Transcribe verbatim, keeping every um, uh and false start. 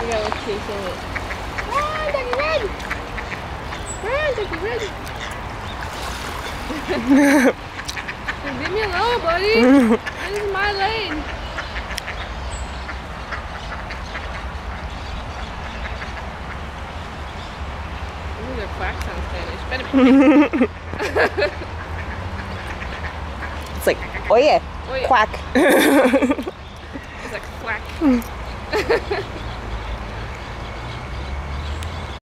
We gotta look chasing it. Ah, Ducky Red! Ah, Ducky Red! Leave me alone, buddy! This is my lane! Ooh, they're quacks on Spanish. Better It's like, oye, Oye. quack. It's like quack.